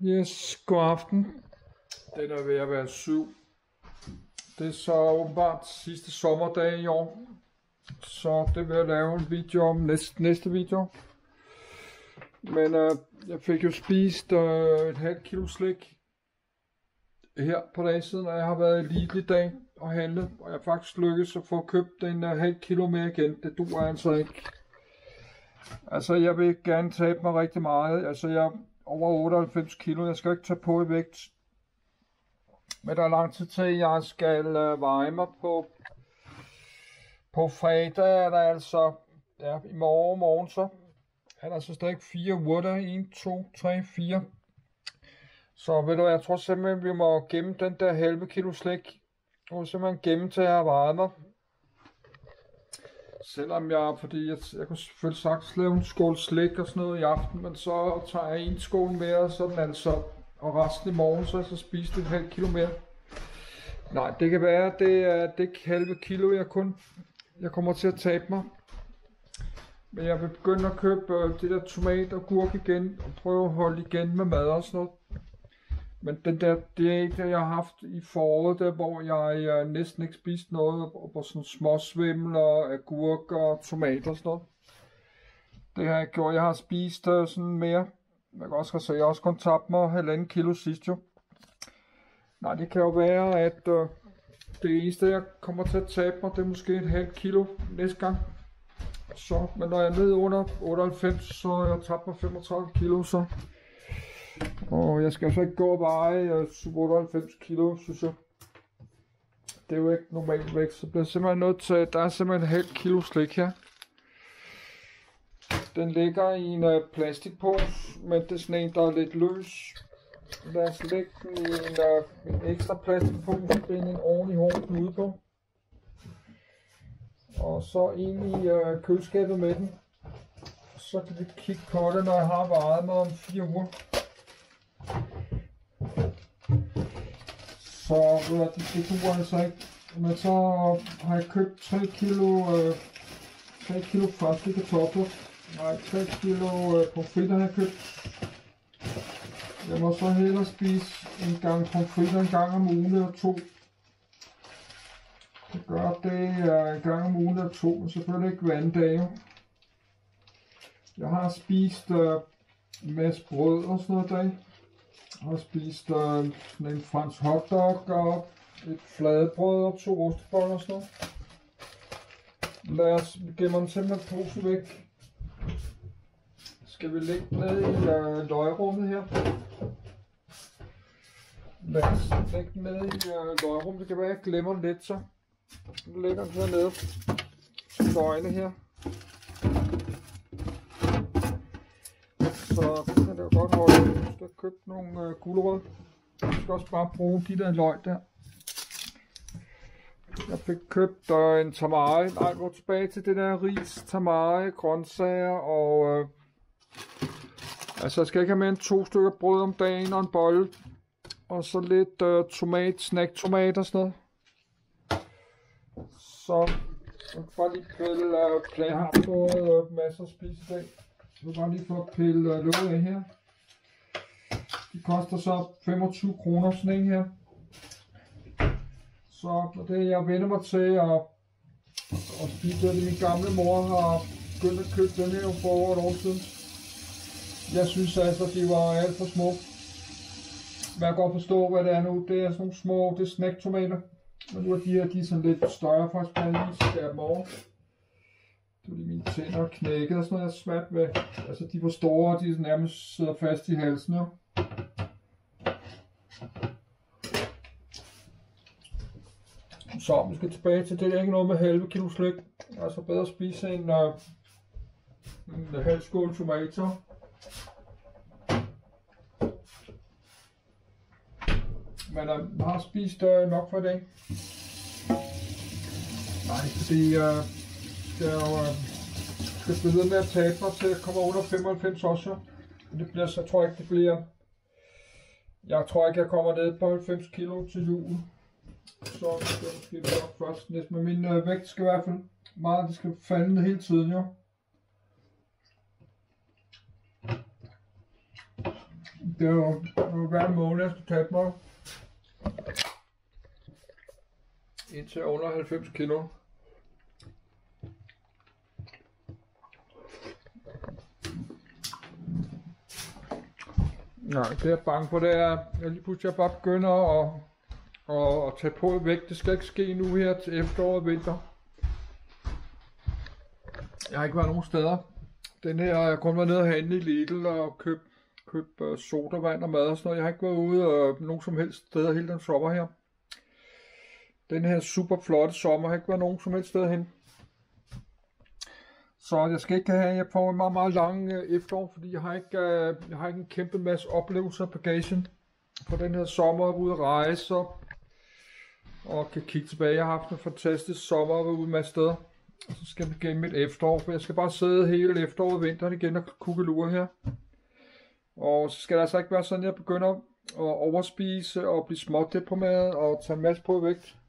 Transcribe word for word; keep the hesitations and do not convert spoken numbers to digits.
Yes, god aften. Den er ved at være syv. Det er så åbenbart sidste sommerdag i år. Så det vil jeg lave en video om næste, næste video. Men øh, jeg fik jo spist øh, et halvt kilo slik her på dagen siden, og jeg har været i Lidl i dag og handlet. Og jeg har faktisk lykkedes at få købt en øh, halv kilo mere igen. Det duer altså ikke. Altså jeg vil gerne tabe mig rigtig meget. Altså jeg over otteoghalvfems kilo. Jeg skal ikke tage på i vægt. Men der er lang tid til, jeg skal øh, veje mig på på fredag. Er der altså, ja, i morgen, morgen så er der altså stadig fire uger der. en, to, tre, fire. Så ved du, jeg tror simpelthen, vi må gemme den der halve kilo slik. Og simpelthen gemme til, at jeg har vejet mig. Selvom jeg, fordi jeg, jeg kunne selvfølgelig sagtens lave en skål slik og sådan noget i aften, men så tager jeg en skål mere, sådan altså, og resten i morgen, så jeg så spise et halvt kilo mere. Nej, det kan være, det er det halve kilo, jeg kun, jeg kommer til at tabe mig. Men jeg vil begynde at købe øh, det der tomat og gurk igen, og prøve at holde igen med mad og sådan noget. Men den der diæt, jeg har haft i foråret, der hvor jeg øh, næsten ikke spiste noget, og på sådan små svimler, agurk og tomater og sådan noget. Det har jeg gjort. Jeg har spist øh, sådan mere. Jeg kan også se, jeg har også kun tabt mig halvanden kilo sidst jo. Nej, det kan jo være, at øh, det eneste, jeg kommer til at tabe mig, det er måske et halvt kilo næste gang. Så, men når jeg er nede under otteoghalvfems, så har jeg tabt mig femogtredive kilo, så. Og jeg skal så ikke gå og veje otteoghalvfems kilo, synes jeg. Det er jo ikke normalt vægt, så bliver jeg simpelthen nødt til, der er simpelthen et halvt kilo slik her. Den ligger i en uh, plastikpose, men det er sådan en, der er lidt løs. Lad os lægge den i en, uh, en ekstra plastikpose, binde en ordentlig hård knude på. Og så ind i uh, køleskabet med den. Så kan vi kigge på det, når jeg har vejet mig om fire uger. Så det, det duer altså ikke. Men så har jeg købt tre kilo, uh, tre kilo franske kartofler. Nej, tre kilo uh, pomfritter har jeg købt. Jeg må så hellere spise en gang pomfritter en gang om ugen eller to. Jeg gør det uh, en gang om ugen eller to, men selvfølgelig ikke hver anden dag. Jeg har spist uh, en masse brød og sådan noget i dag. Jeg har spist uh, sådan en fransk hotdog og et fladebrød og to osteboller og sådan noget. Lad os gemme den simpelthen posen væk. Skal vi lægge ned i uh, løgrummet her. Lad os lægge den ned i uh, løgrummet. Det kan være, at jeg glemmer den lidt, så jeg lægger den hernede til løgene her. Så det kan det jo godt holde. Jeg skal have købt nogle uh, gulerødder. Jeg skal også bare bruge de der løg der. Jeg fik købt uh, en tamari. Nej, gå tilbage til det der ris, tamari, grøntsager og... Uh, altså, jeg skal ikke have mere end to stykker brød om dagen og en bolle. Og så lidt uh, tomat, snacktomat og sådan noget. Så jeg kan bare lige pille, uh, jeg har fået uh, masser at spise i dag. Jeg vil bare lige få at pille uh, låget af her. De koster så femogtyve kroner sådan en her. Så det jeg vender mig til at, at spise det. Min gamle mor har begyndt at købe den her for over et år siden. Jeg synes altså, de var alt for små. Men jeg kan godt forstå, hvad det er nu. Det er sådan nogle små, det er snacktomater. Men nu er de her, de er sådan lidt større, faktisk bare lige skære dem over. Det er de mine tænder knækket og sådan noget, jeg er svært ved. Altså de var store, de nærmest sidder fast i halsen jo. Så vi skal tilbage til det, der ikke noget med halve kilo slik. Altså bedre at spise en, uh, en halv skål tomater. Men uh, jeg har spist uh, nok for i dag. Nej, fordi uh, skal jo uh, skal blive ved med at tabe mig til at komme under femoghalvfems også. Men det bliver, så jeg tror ikke det bliver. Jeg tror ikke jeg kommer ned på halvfems kilo til jul. Så det skal vi nok først næsten. Men min uh, vægt skal i hvert fald meget, det skal falde ned hele tiden jo. Det er jo, jo hver måned, jeg skal tabe mig. Indtil under halvfems kilo. Nej, det er jeg bange for, det er, jeg lige pludselig bare begynder at, at, at tage på vægt. Det skal ikke ske nu her til efteråret og vinter. Jeg har ikke været nogen steder. Den her, jeg kun været nede og handle i Lidl og købe køb, uh, sodavand og mad og sådan noget. Jeg har ikke været ude og nogen som helst steder hele den sommer her. Den her super flotte sommer har ikke været nogen som helst sted hen. Så jeg skal ikke have, jeg får en meget, meget lang øh, efterår, fordi jeg har, ikke, øh, jeg har ikke en kæmpe masse oplevelser på bagagen for den her sommer. Jeg var ude at rejse og, og kan kigge tilbage. Jeg har haft en fantastisk sommer og været ude en masse steder. Og så skal vi gennem et efterår, for jeg skal bare sidde hele efteråret og vinteren igen og kukkelure her. Og så skal det altså ikke være sådan, at jeg begynder at overspise og blive smådeprimeret og tage en masse på vægt.